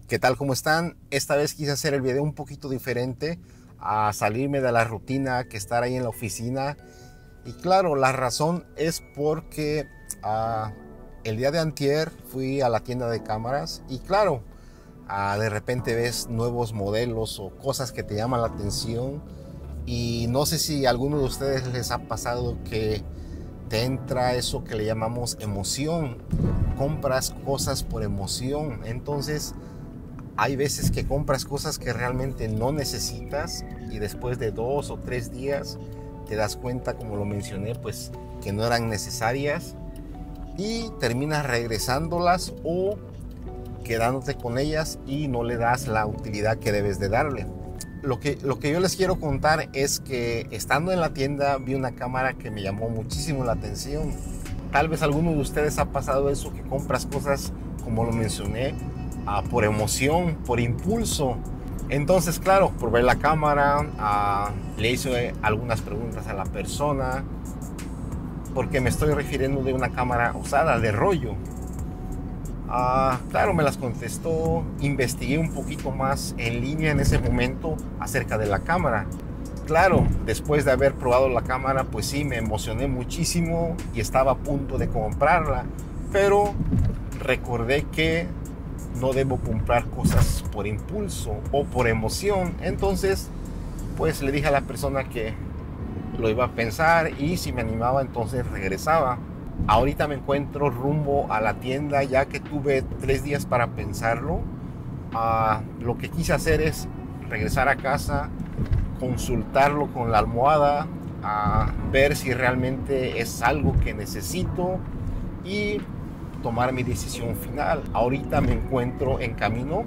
¿Qué tal? ¿Cómo están? Esta vez quise hacer el video un poquito diferente, a salirme de la rutina que estar ahí en la oficina. Y claro, la razón es porque el día de antier fui a la tienda de cámaras y claro, de repente ves nuevos modelos o cosas que te llaman la atención. Y no sé si a alguno de ustedes les ha pasado que te entra eso que le llamamos emoción. Compras cosas por emoción. Entonces, hay veces que compras cosas que realmente no necesitas y después de 2 o 3 días te das cuenta, como lo mencioné, pues que no eran necesarias y terminas regresándolas o quedándote con ellas y no le das la utilidad que debes de darle. Lo que yo les quiero contar es que estando en la tienda vi una cámara que me llamó muchísimo la atención. Tal vez alguno de ustedes ha pasado eso, que compras cosas, como lo mencioné, por emoción, por impulso. Entonces, claro, por ver la cámara, le hice algunas preguntas a la persona, porque me estoy refiriendo de una cámara usada, de rollo. Claro, me las contestó, investigué un poquito más en línea en ese momento acerca de la cámara. Claro, después de haber probado la cámara, pues sí, me emocioné muchísimo y estaba a punto de comprarla, pero recordé que no debo comprar cosas por impulso o por emoción. Entonces, pues le dije a la persona que lo iba a pensar y si me animaba, entonces regresaba. Ahorita me encuentro rumbo a la tienda, ya que tuve 3 días para pensarlo. Lo que quise hacer es regresar a casa, consultarlo con la almohada, ver si realmente es algo que necesito y tomar mi decisión final. Ahorita me encuentro en camino.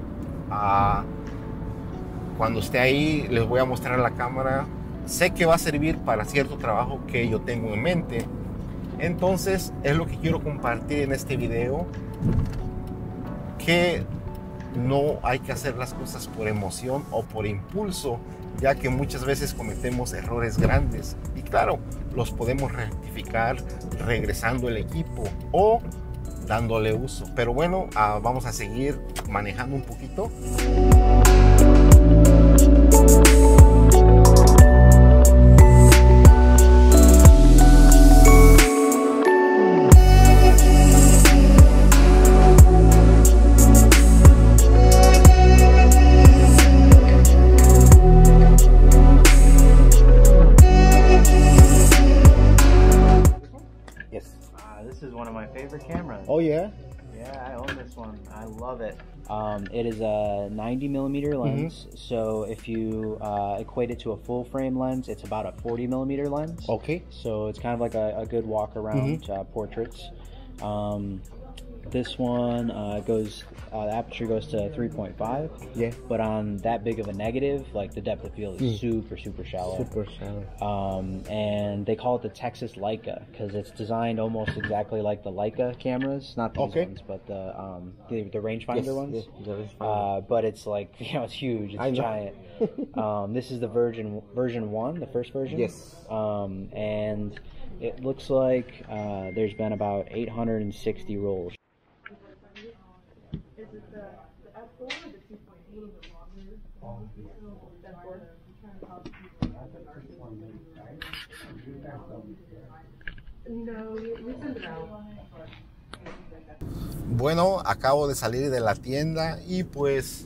Cuando esté ahí les voy a mostrar la cámara. Sé que va a servir para cierto trabajo que yo tengo en mente. Entonces es lo que quiero compartir en este video, que no hay que hacer las cosas por emoción o por impulso, ya que muchas veces cometemos errores grandes y claro, los podemos rectificar regresando el equipo o dándole uso. Pero bueno, vamos a seguir manejando un poquito. This is one of my favorite cameras. Oh yeah? Yeah, I own this one. I love it. It is a 90mm lens. So if you equate it to a full frame lens, it's about a 40mm lens. Okay. So it's kind of like a good walk around portraits. This one goes, the aperture goes to 3.5. Yeah. But on that big of a negative, like the depth of field is super shallow. Super shallow. And they call it the Texas Leica because it's designed almost exactly like the Leica cameras, not these ones, but the rangefinder ones. Yes, but it's like, it's huge. It's giant. This is the version 1, the first version. Yes. And it looks like there's been about 860 rolls. Is it the F4 or the 2.8? No, we sent it out. Bueno, acabo de salir de la tienda y pues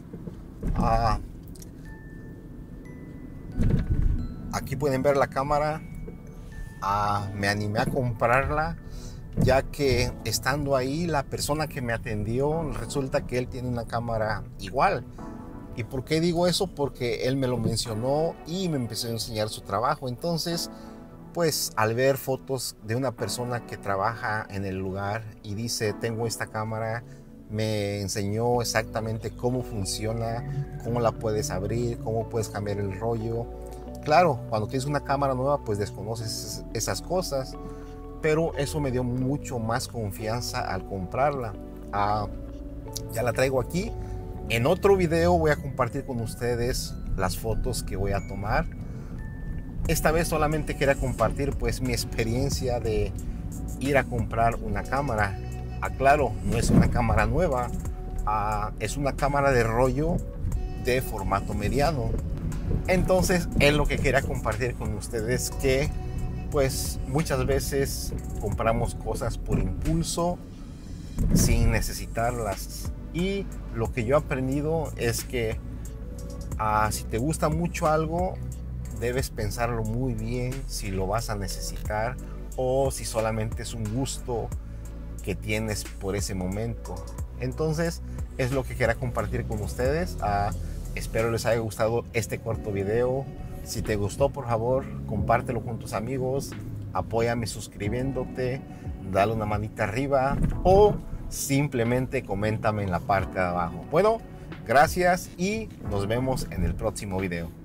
aquí pueden ver la cámara. Me animé a comprarla, ya que estando ahí la persona que me atendió resulta que él tiene una cámara igual. ¿Y por qué digo eso? Porque él me lo mencionó y me empezó a enseñar su trabajo. Entonces, pues al ver fotos de una persona que trabaja en el lugar y dice, tengo esta cámara, me enseñó exactamente cómo funciona, cómo la puedes abrir, cómo puedes cambiar el rollo. Claro, cuando tienes una cámara nueva, pues desconoces esas cosas, pero eso me dio mucho más confianza al comprarla. Ya la traigo aquí. En otro video voy a compartir con ustedes las fotos que voy a tomar. Esta vez solamente quería compartir pues mi experiencia de ir a comprar una cámara. Aclaro, no es una cámara nueva, es una cámara de rollo de formato mediano. Entonces es lo que quería compartir con ustedes, que pues muchas veces compramos cosas por impulso sin necesitarlas, y lo que yo he aprendido es que si te gusta mucho algo, debes pensarlo muy bien si lo vas a necesitar o si solamente es un gusto que tienes por ese momento. Entonces es lo que quería compartir con ustedes. Espero les haya gustado este corto video. Si te gustó, por favor, compártelo con tus amigos, apóyame suscribiéndote, dale una manita arriba o simplemente coméntame en la parte de abajo. Bueno, gracias y nos vemos en el próximo video.